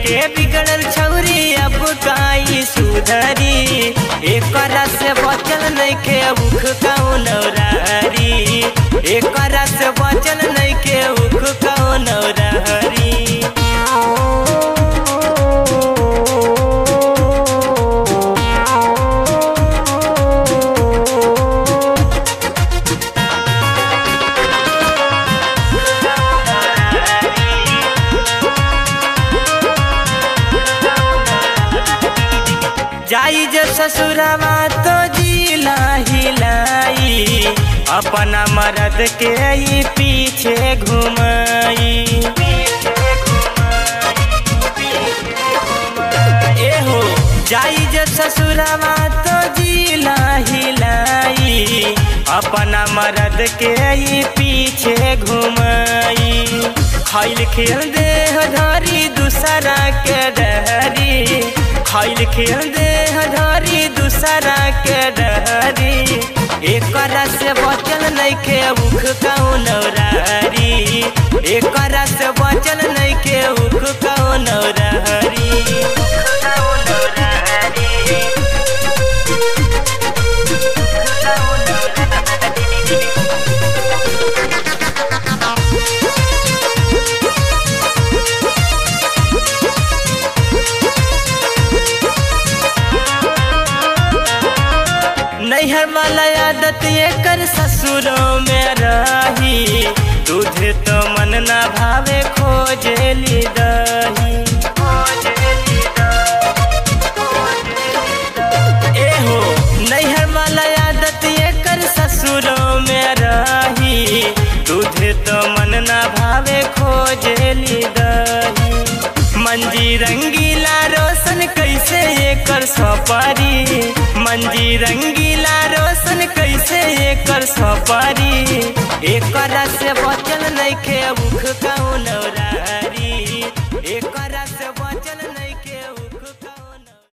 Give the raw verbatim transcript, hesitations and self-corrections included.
के बिगड़ल छौरी अब काई सुधरी। एकरा से बचल नइखे उख कौनौरारी, एकरा से बचल नइखे उख कौनौरारी। जाई जब ससुरवा तो जिला हिलाई, अपना मर्द के ही पीछे घुमाई। ए हो जाई जब ससुरवा तो जिला हिलाई, अपना मर्द के ही पीछे घुमाई। खैल खेल दे धरी दूसरा के डहरी, खैल खेल दे धरी दूसरा के डहरी। एकरा से बचल नइखे उख कौनौरारी, एकरा से बचल नइखे उख कौनौरारी। नैहर वाला आदत एकर ससुरों में रही, दूध तो मन ना भावे खोजेली दही। ए हो नैहर वाला आदत एकर ससुरों में रही, दूध तो मन ना भावे खोजेली दही। मंजी रंगीला रोशन कैसे एकर सपारी, मंजी रंगीला रोशन कैसे एकर सपारी। एकरा से बचल नइखे उख कौनौरारी।